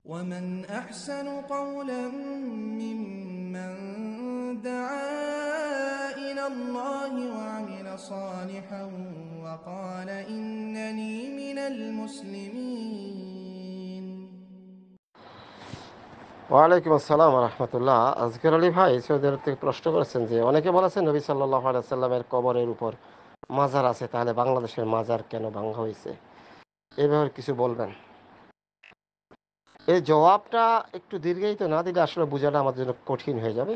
ومن أحسن قولا ممن دعا إلى الله وعمل صالحا وقال إنني من المسلمين। ওয়ালাইকুম আসসালাম রহমতুল্লাহ। আজকের আলী ভাই সৌদি আরব থেকে প্রশ্ন করেছেন যে অনেকে বলেছেন নবী সাল্লাল্লাহু আলাইহি সাল্লামের কবরের উপর মাজার আছে, তাহলে বাংলাদেশের মাজার কেন ভাঙা হয়েছে? এই ব্যাপারে কিছু বলবেন? এই জবাবটা একটু দীর্ঘায়িত না দিলে আসলে বোঝাটা আমাদের জন্য কঠিন হয়ে যাবে।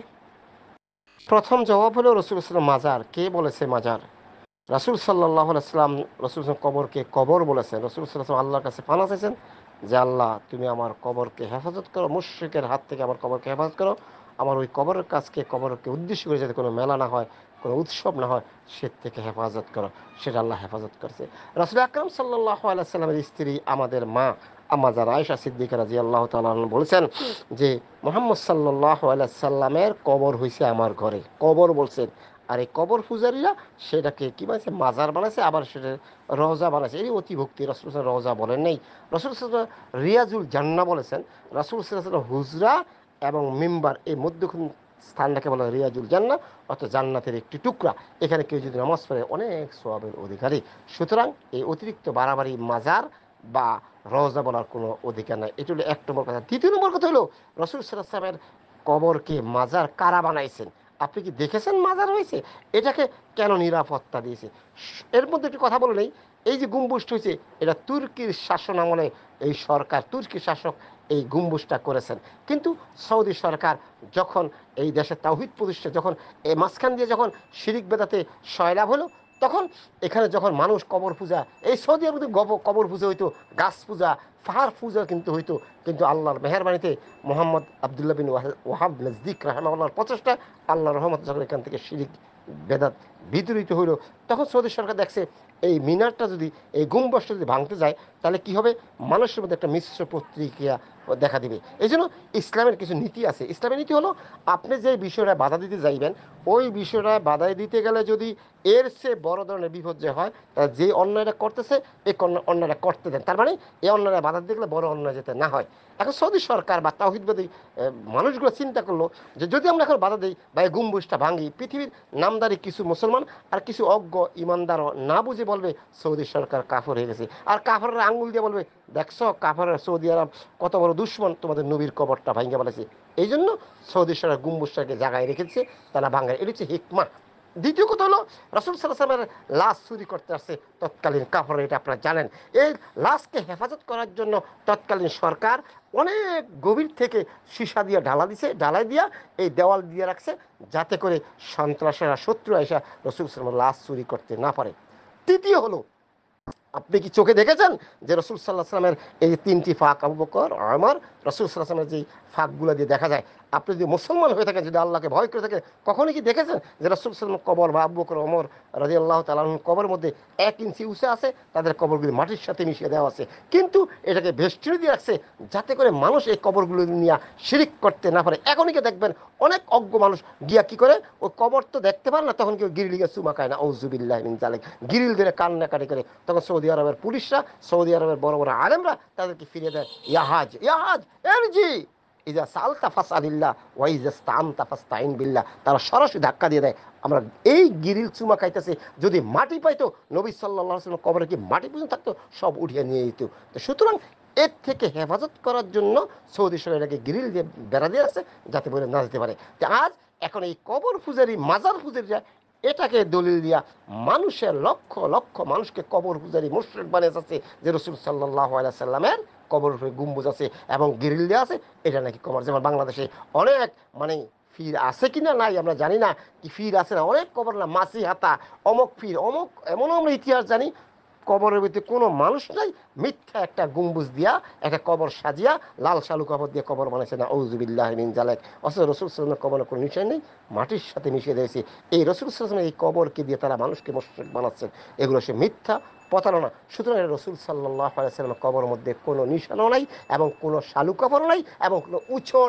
প্রথম জবাব হলো রসুল সাল্লাম মাজার কে বলেছে মাজার? রাসূল সাল্লাল্লাহু আলাইহি সাল্লাম রসুল কবরকে কবর বলেছেন। রসুল সাল্লাল্লাহু আল্লাহর কাছে পানা চাইছেন যে আল্লাহ তুমি আমার কবরকে হেফাজত করো, মুশরিকের হাত থেকে আমার কবরকে হেফাজত করো, আমার ওই কবরের কাজকে কবরকে উদ্দেশ্য করে যাতে কোনো মেলা না হয়, কোনো উৎসব না হয়, সে থেকে হেফাজত করো। সেটা আল্লাহ হেফাজত করছে। রাসূল আকরাম সাল্লাল্লাহু আলাইহি সাল্লামের স্ত্রী আমাদের মা আম্মা যারা আয়েশা সিদ্দিকা রাদিয়াল্লাহু তাআলা বলেছেন যে মুহাম্মদ সাল্লাল্লাহু আলাইহি সাল্লামের কবর হইছে আমার ঘরে, কবর বলছেন। আর এই কবর পূজারীরা সেটাকে কী বানাইছে? মাজার বানাইছে, আবার সেটা রওজা বানাইছে। এই অতিভক্তি। রাসূল রওজা বলেন নাই, রাসূল রিয়াজুল জান্নাহ বলেছেন। রাসূল হুজরা এবং মিম্বার এই মধ্যখান স্থানটাকে বলা হয় রিয়াজুল জান্নাহ, অর্থাৎ জান্নাতের একটি টুকরা। এখানে কেউ যদি নামাজ পড়ে অনেক সওয়াবের অধিকারী। সুতরাং এই অতিরিক্ত বাড়াবাড়ি মাজার বা রওজা বলার কোনো অধিকার নাই। এটি হলো এক নম্বর কথা। দ্বিতীয় নম্বর কথা হলো রাসূল সাল্লাল্লাহু আলাইহি ওয়াসাল্লামের কবরকে মাজার কারা বানাইছেন? আপনি কি দেখেছেন মাজার হয়েছে? এটাকে কেন নিরাপত্তা দিয়েছে? এর মধ্যে একটি কথা বলে নেই, এই যে গম্বুজটা হয়েছে এটা তুর্কির শাসন আমলে এই সরকার, তুর্কি শাসক এই গম্বুজটা করেছেন। কিন্তু সৌদি সরকার যখন এই দেশে তাওহীদ প্রতিষ্ঠা, যখন এই মাঝখান দিয়ে যখন শিরিক বেদাতে সয়লাভ হলো, তখন এখানে যখন মানুষ কবর পূজা, এই সৌদি আরবে কবর পূজা হইতো, গাছ পূজা, পাহাড় পূজা কিন্তু হইতো। কিন্তু আল্লাহর মেহেরবানিতে মোহাম্মদ আবদুল্লাহ বিন ওয়াহাব নজদিক রাহমাহুল্লাহর প্রচেষ্টা, আল্লাহর রহমত যখন এখান থেকে শিরিক বেদাত বিতরিত হইল, তখন সৌদি সরকার দেখছে এই মিনারটা যদি, এই গম্বুজটা যদি ভাঙতে যায়, তাহলে কি হবে? মানুষের মধ্যে একটা মিশ্র প্রতিক্রিয়া দেখা দিবে। এই জন্য ইসলামের কিছু নীতি আছে। ইসলামের নীতি হলো আপনি যে বিষয়টা বাধা দিতে যাইবেন, ওই বিষয়টা বাধা দিতে গেলে যদি এর চেয়ে বড় ধরনের বিপর্যয় হয়, তাহলে যে অন্যায়টা করতেছে এই অন্যায়টা করতে দেন। তার মানে এই অন্যায়টা বাধা দিতে গেলে বড় অন্যায় যেতে না হয়। এখন সৌদি সরকার বা তাওহীদবাদী মানুষগুলো চিন্তা করলো যে যদি আমরা এখন বাধা দিই বা এই গম্বুজটা ভাঙি, পৃথিবীর নামদারি কিছু মুসলমান আর কিছু অজ্ঞ ইমানদারও না বুঝে বলবে সৌদি সরকার কাফর হয়ে গেছে। আর কাফরের আঙ্গুল দিয়ে বলবে দেখছো কাফরের সৌদি আরব কত বড় দুশ্মন, তোমাদের নবীর কবরটা ভাঙিয়ে বলেছে। এই জন্য সৌদি সরকার গম্বুজটাকে জায়গায় রেখেছে, তারা ভাঙায়। এটা হচ্ছে হিকমা। দ্বিতীয় কথা হলো রাসূল সাল্লাল্লাহু আলাইহি ওয়াসাল্লামের লাশ চুরি করতে আসছে তৎকালীন কাফর, এটা আপনারা জানেন। এই লাশকে হেফাজত করার জন্য তৎকালীন সরকার অনেক গভীর থেকে সীসা দিয়ে ঢালা দিছে, ঢালাই দিয়া এই দেওয়াল দিয়ে রাখছে, যাতে করে সন্ত্রাসীরা, শত্রু এসে রাসূল সাল্লাল্লাহু আলাইহি ওয়াসাল্লামের লাশ চুরি করতে না পারে। তৃতীয় হলো, আপনি কি চোখে দেখেছেন যে রাসূল সাল্লাল্লাহু আলাইহি ওয়াসাল্লামের এই যে তিনটি ফাঁক, আবু বকর, ওমর, রাসূল সাল্লাল্লাহু আলাইহি ওয়াসাল্লামের যে ফাঁকগুলো দিয়ে দেখা যায়? আপনি যদি মুসলমান হয়ে থাকেন, যদি আল্লাহকে ভয় করে থাকেন, কখনই কি দেখেছেন যে রাসূল সাল্লাল্লাহু আলাইহি ওয়াসাল্লাম কবর বা আবু বকর, ওমর রাদিয়াল্লাহু তাআলা আনহুর কবরের মধ্যে 1 ইঞ্চি উঁচু আছে, তাদের কবরগুলি মাটির সাথে মিশিয়ে দেওয়া আছে, কিন্তু এটাকে বেষ্টনী দিয়ে রাখছে যাতে করে মানুষ এই কবরগুলো নিয়ে শিরিক করতে না পারে। এখনই কি দেখবেন অনেক অজ্ঞ মানুষ গিয়া কি করে, ওই কবর তো দেখতে পারে না, তখন কেউ গিরিল গিয়ে চুমা খায় না, আউযুবিল্লাহি মিন যালিক, গিরিল ধরে কান্নাকাটি করে। তখন সৌদি আরবের পুলিশরা, সৌদি আরবের বড় বড় আলেমরা তাদেরকে ফিরিয়ে দেয়, ইয়াহাজ ইয়াহাজ এরজি ইজা সালতা ফাসআলিল্লাহ ওয়া ইজা ইসতাআনতা ফাসতাইন বিল্লাহ। তারা সরাসরি ধাক্কা দিয়ে দেয়। আমরা এই গিরিল চুমা খাইতেছি, যদি মাটি পাইতো নবী সাল্লাল্লাহু আলাইহি ওয়াসাল্লাম কবরে কি মাটি পর্যন্ত থাকতো, সব উঠিয়ে নিয়ে যেত। তো সুতরাং এর থেকে হেফাজত করার জন্য সৌদি সরকার এটাকে গিরিল দিয়ে বেড়া দিয়ে আছে, যাতে বলে না যেতে পারে। আজ এখন এই কবর পূজারী, মাজার পূজারীরা এটাকে দলিল দিয়া মানুষের লক্ষ লক্ষ মানুষকে কবর পূজারী মুশরিক বানিয়ে যাচ্ছে যে রাসূল সাল্লাল্লাহু আলাইহি সাল্লামের কবর উপরে গম্বুজ আছে এবং গ্রিল দেওয়া আছে, এটা নাকি কবর। যেমন বাংলাদেশে অনেক মানে ফির আছে কিনা নাই আমরা জানি না, কি ফির আছে না, অনেক কবর না, মাসি হাতা, অমক ফির, অমক, এমনও আমরা ইতিহাস জানি কবরের ভিতরে কোনো মানুষ নাই, মিথ্যা একটা গম্বুজ দিয়া একটা কবর সাজিয়া লাল শালু কবর দিয়ে কবর বানাইছে না, আউযুবিল্লাহি মিন যালিক। অথচ রাসূল সাল্লাল্লাহু আলাইহি ওয়াসাল্লামের কবরের কোনো নিশান নেই, মাটির সাথে মিশিয়ে দিয়েছে। এই রাসূল সাল্লাল্লাহু আলাইহি ওয়াসাল্লামের এই কবরকে দিয়ে তারা মানুষকে মুশরিক বানাচ্ছেন, এগুলো সে মিথ্যা প্রতারণা। সুতরাং রাসূল সাল্লাল্লাহু আলাইহি ওয়াসাল্লামের কবরের মধ্যে কোনো নিশানও নাই এবং কোনো শালু কবর নাই এবং কোনো উঁচু নাই,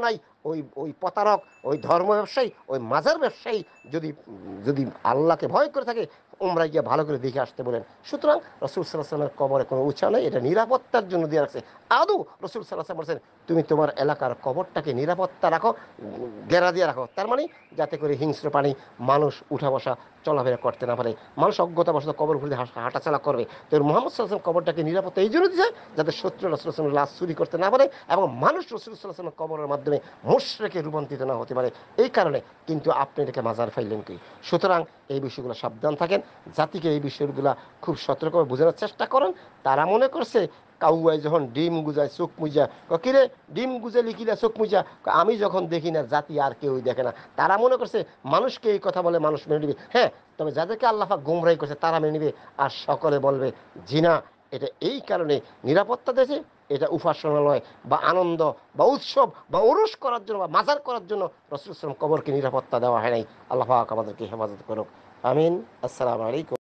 ওই ওই প্রতারক, ওই ধর্ম ব্যবসায়ী, ওই মাজার ব্যবসায়ী যদি যদি আল্লাহকে ভয় করে থাকে, উমরা গিয়ে ভালো করে দেখে আসতে বলেন। সুতরাং রসুল সাল্লাহ সাল্লামের কবরে কোনো উৎসাহ নেই, এটা নিরাপত্তার জন্য দিয়ে রাখছে। আদৌ রসুল সাল্লাহ সাল্লাম বলছেন তুমি তোমার এলাকার কবরটাকে নিরাপত্তা রাখো, ঘেরা দিয়ে রাখো, তার মানে যাতে করে হিংস্র প্রাণী মানুষ উঠা বসা চলাফেরা করতে না পারে, মানুষ অজ্ঞতাবশত কবর ঘুরে হাঁটাচলা করবে। তো মোহাম্মদ সাল্লাহ কবরটাকে নিরাপত্তা এই জন্য দিয়েছে যাতে শত্রু রসুল সাল্লামের লাশ চুরি করতে না পারে এবং মানুষ রসুল সাল্লামের কবরের মাধ্যমে মুশরিকে রূপান্তরিত না হতে পারে, এই কারণে। কিন্তু আপনি এটাকে মাজার ফাইলেন কি? সুতরাং এই বিষয়গুলো সাবধান থাকেন, জাতিকে এই বিষয়গুলো খুব সতর্কভাবে বোঝানোর চেষ্টা করেন। তারা মনে করছে কাউয়ায় যখন ডিম গুজায় চোখ মুজা, কিরে ডিম গুজালি কিনা চোখ মুজা, আমি যখন দেখি না জাতি আর কেউই দেখে না। তারা মনে করছে মানুষকে এই কথা বলে মানুষ মেনে নিবে। হ্যাঁ, তবে যাদেরকে আল্লাহ পাক গুমরাহি করছে তারা মেনে নিবে, আর সকলে বলবে জিনা। এটা এই কারণে নিরাপত্তা দিয়েছে, এটা উপাসনালয় বা আনন্দ বা উৎসব বা উরুস করার জন্য বা মাজার করার জন্য রাসূল সাল্লাল্লাহু আলাইহি ওয়াসাল্লাম কবরকে নিরাপত্তা দেওয়া হয় নাই। আল্লাহ পাক আমাদেরকে হেফাজত করুক, আমিন। আসসালামু আলাইকুম।